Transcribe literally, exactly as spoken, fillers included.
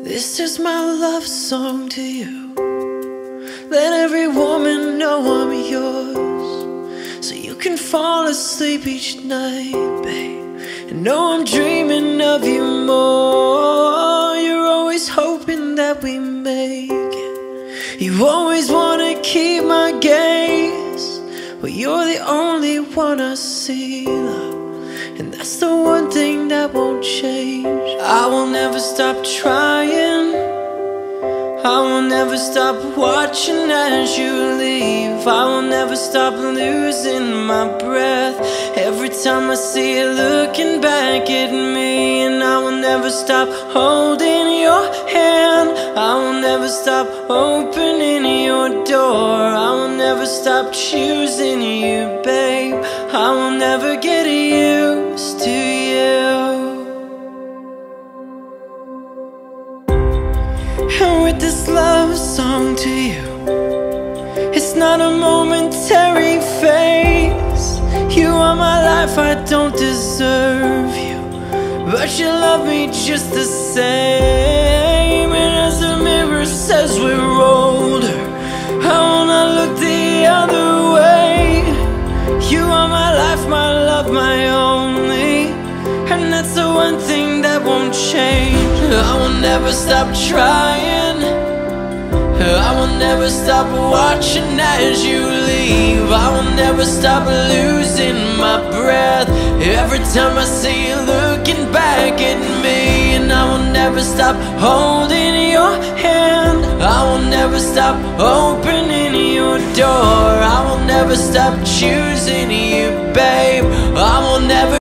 This is my love song to you. Let every woman know I'm yours, so you can fall asleep each night, babe, and know I'm dreaming of you more. You're always hoping that we make it. You always wanna keep my gaze, but you're the only one I see, love, and that's the one thing that won't change. I will never stop trying, I will never stop watching as you leave. I will never stop losing my breath every time I see you looking back at me. And I will never stop holding your hand, I will never stop opening your door. I will never stop choosing you, babe. I will never get used to you. And with this love song to you, it's not a momentary phase. You are my life, I don't deserve you, but you love me just the same. And as the mirror says we're older, I wanna look the other way. You are my life, my love, my only, and that's the one thing that won't change. I will never stop trying, I will never stop watching as you leave. I will never stop losing my breath every time I see you looking back at me. And I will never stop holding your hand, I will never stop opening your door. I will never stop choosing you, babe. I will never